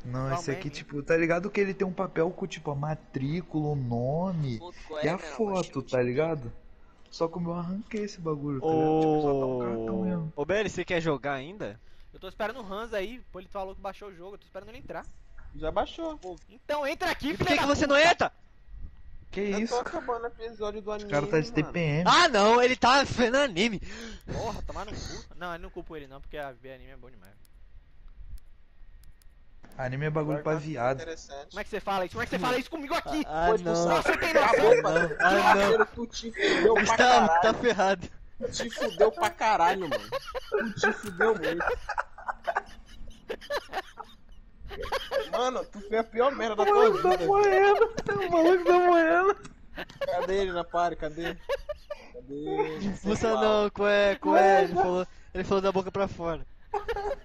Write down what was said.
Não, esse aqui, Realmente. tipo, tá ligado que ele tem um papel com, tipo, a matrícula, o nome e a foto, tá ligado? Só que o meu eu arranquei esse bagulho, tá ligado? Tipo, só tá um cartão mesmo. Ô BL, você quer jogar ainda? Eu tô esperando o Hans aí, pô, ele falou que baixou o jogo, eu tô esperando ele entrar. Já baixou. Então entra aqui, E por filha que da você não puta! entra? Que Eu tô isso, cara? acabando o episódio do O anime, cara tá de mano. TPM. Ah não, ele tá vendo anime. Porra, tomar no cu. Não, eu não culpo ele não, porque a ver anime é bom demais. Anime é bagulho Agora pra que eu acho viado. interessante. Como é que você fala isso? Como é que você fala isso comigo aqui? Ah Pois não. Você tem Acabou, noção? parceiro. Ah, não. Parceiro, tu te fudeu pra Tá caralho. ferrado. Tu te fudeu pra caralho, mano. Tu te fudeu muito. Mano, tu fez a pior merda da tua vida. morrendo, o maluco tá morrendo. Cadê ele na party? Cadê? Cadê? Moça não, qual é? Ele falou da boca pra fora.